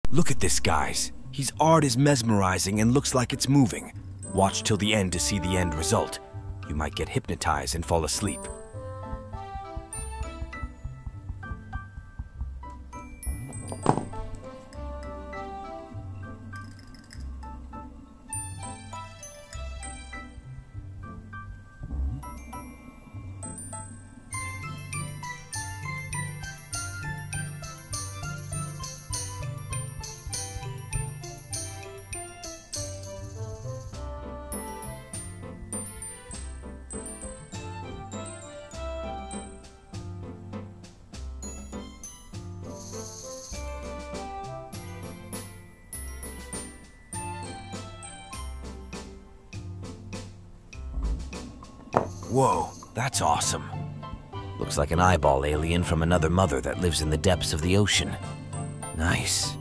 Look at this, guys. His art is mesmerizing and looks like it's moving. Watch till the end to see the end result. You might get hypnotized and fall asleep. Whoa, that's awesome. Looks like an eyeball alien from another mother that lives in the depths of the ocean. Nice.